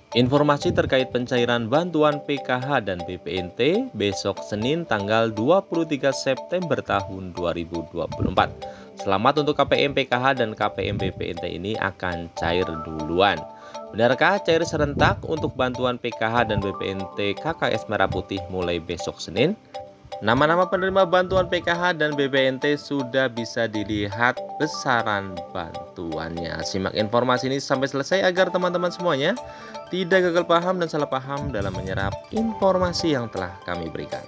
Informasi terkait pencairan bantuan PKH dan BPNT besok Senin tanggal 23 September tahun 2024. Selamat untuk KPM PKH dan KPM BPNT ini akan cair duluan. Benarkah cair serentak untuk bantuan PKH dan BPNT KKS Merah Putih mulai besok Senin? Nama-nama penerima bantuan PKH dan BPNT sudah bisa dilihat besaran bantuannya. Simak informasi ini sampai selesai agar teman-teman semuanya tidak gagal paham dan salah paham dalam menyerap informasi yang telah kami berikan.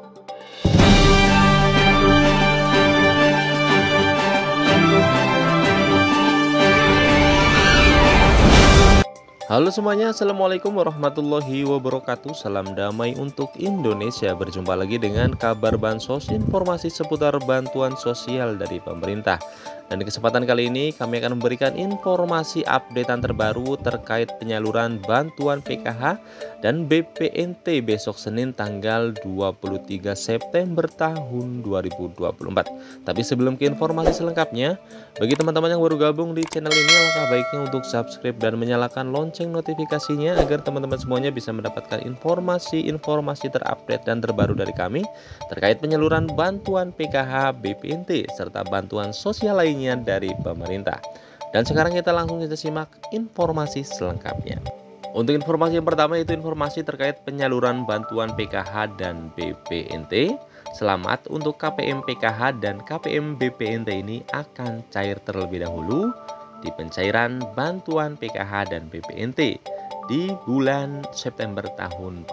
Halo semuanya, Assalamualaikum warahmatullahi wabarakatuh. Salam damai untuk Indonesia. Berjumpa lagi dengan kabar bansos, informasi seputar bantuan sosial dari pemerintah. Dan di kesempatan kali ini kami akan memberikan informasi updatean terbaru terkait penyaluran bantuan PKH dan BPNT besok Senin tanggal 23 September tahun 2024. Tapi sebelum ke informasi selengkapnya, bagi teman-teman yang baru gabung di channel ini, alangkah baiknya untuk subscribe dan menyalakan lonceng notifikasinya agar teman-teman semuanya bisa mendapatkan informasi-informasi terupdate dan terbaru dari kami terkait penyaluran bantuan PKH, BPNT, serta bantuan sosial lainnya dari pemerintah. Dan sekarang kita langsung saja simak informasi selengkapnya. Untuk informasi yang pertama yaitu informasi terkait penyaluran bantuan PKH dan BPNT. Selamat untuk KPM PKH dan KPM BPNT ini akan cair terlebih dahulu di pencairan bantuan PKH dan BPNT di bulan September tahun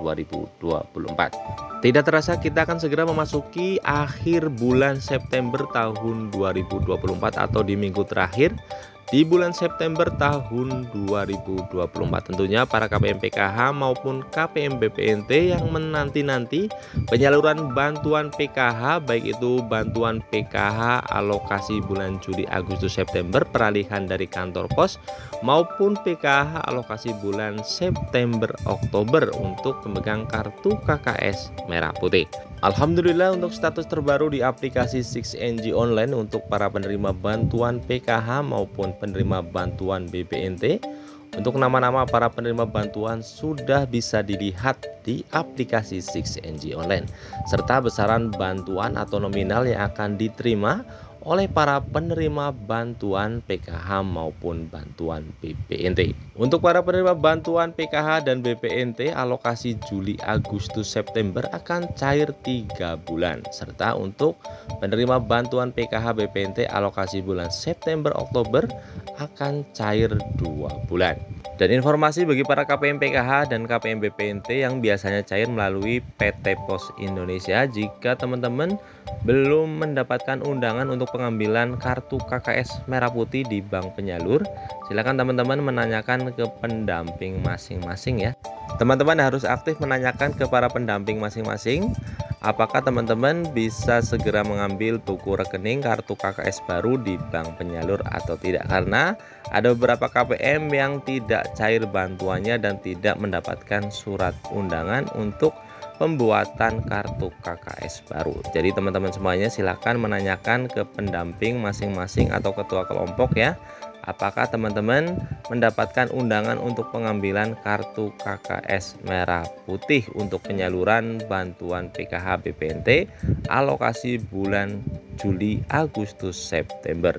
2024. Tidak terasa kita akan segera memasuki akhir bulan September tahun 2024 atau di minggu terakhir di bulan September tahun 2024. Tentunya para KPM PKH maupun KPM BPNT yang menanti-nanti penyaluran bantuan PKH, baik itu bantuan PKH alokasi bulan Juli, Agustus, September peralihan dari kantor pos, maupun PKH alokasi bulan September, Oktober untuk pemegang kartu KKS Merah Putih. Alhamdulillah untuk status terbaru di aplikasi 6NG Online untuk para penerima bantuan PKH maupun penerima bantuan BPNT. Untuk nama-nama para penerima bantuan sudah bisa dilihat di aplikasi 6NG Online, serta besaran bantuan atau nominal yang akan diterima oleh para penerima bantuan PKH maupun bantuan BPNT. Untuk para penerima bantuan PKH dan BPNT, alokasi Juli, Agustus, September akan cair 3 bulan. Serta untuk penerima bantuan PKH BPNT, alokasi bulan September, Oktober akan cair 2 bulan. Dan informasi bagi para KPM PKH dan KPM BPNT yang biasanya cair melalui PT Pos Indonesia, jika teman-teman belum mendapatkan undangan untuk pengambilan kartu KKS Merah Putih di bank penyalur, silakan teman-teman menanyakan ke pendamping masing-masing ya. Teman-teman harus aktif menanyakan ke para pendamping masing-masing apakah teman-teman bisa segera mengambil buku rekening kartu KKS baru di bank penyalur atau tidak, karena ada beberapa KPM yang tidak cair bantuannya dan tidak mendapatkan surat undangan untuk pembuatan kartu KKS baru. Jadi teman-teman semuanya silakan menanyakan ke pendamping masing-masing atau ketua kelompok ya, apakah teman-teman mendapatkan undangan untuk pengambilan kartu KKS Merah Putih untuk penyaluran bantuan PKH BPNT alokasi bulan Juli, Agustus, September.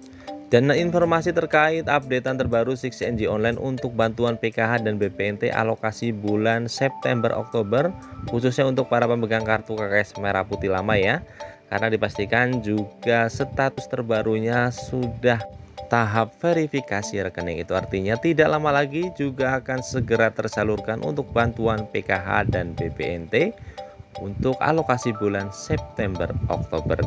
Dan informasi terkait updatean terbaru 6NG Online untuk bantuan PKH dan BPNT alokasi bulan September, Oktober, khususnya untuk para pemegang kartu KKS Merah Putih lama ya, karena dipastikan juga status terbarunya sudah tahap verifikasi rekening. Itu artinya tidak lama lagi juga akan segera tersalurkan untuk bantuan PKH dan BPNT untuk alokasi bulan September, Oktober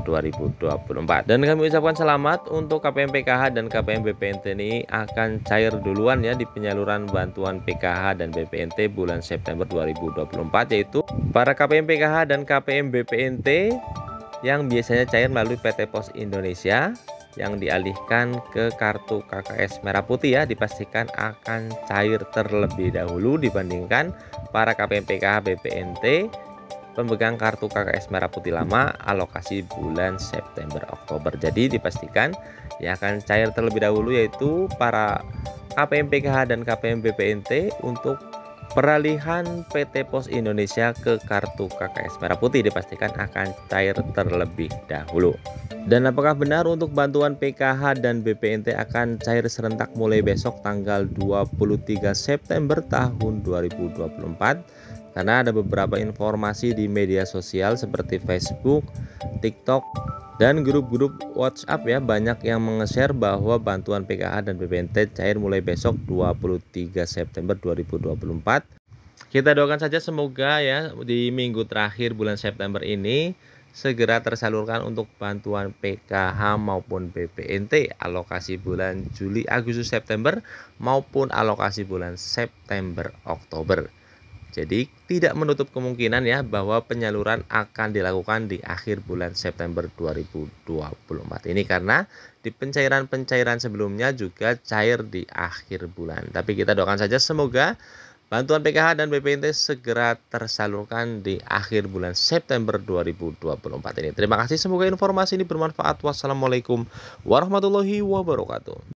2024. Dan kami ucapkan selamat untuk KPM PKH dan KPM BPNT ini akan cair duluan ya di penyaluran bantuan PKH dan BPNT bulan September 2024, yaitu para KPM PKH dan KPM BPNT yang biasanya cair melalui PT Pos Indonesia yang dialihkan ke kartu KKS Merah Putih ya, dipastikan akan cair terlebih dahulu dibandingkan para KPM PKH BPNT pemegang kartu KKS Merah Putih lama alokasi bulan September, Oktober. Jadi dipastikan yang akan cair terlebih dahulu yaitu para KPM PKH dan KPM BPNT untuk peralihan PT Pos Indonesia ke kartu KKS Merah Putih dipastikan akan cair terlebih dahulu. Dan apakah benar untuk bantuan PKH dan BPNT akan cair serentak mulai besok tanggal 23 September tahun 2024? Karena ada beberapa informasi di media sosial seperti Facebook, TikTok, dan grup-grup WhatsApp ya, banyak yang menge-share bahwa bantuan PKH dan BPNT cair mulai besok 23 September 2024. Kita doakan saja semoga ya di minggu terakhir bulan September ini segera tersalurkan untuk bantuan PKH maupun BPNT alokasi bulan Juli, Agustus, September maupun alokasi bulan September, Oktober. Jadi tidak menutup kemungkinan ya bahwa penyaluran akan dilakukan di akhir bulan September 2024 ini, karena di pencairan-pencairan sebelumnya juga cair di akhir bulan. Tapi kita doakan saja semoga bantuan PKH dan BPNT segera tersalurkan di akhir bulan September 2024 ini. Terima kasih, semoga informasi ini bermanfaat. Wassalamualaikum warahmatullahi wabarakatuh.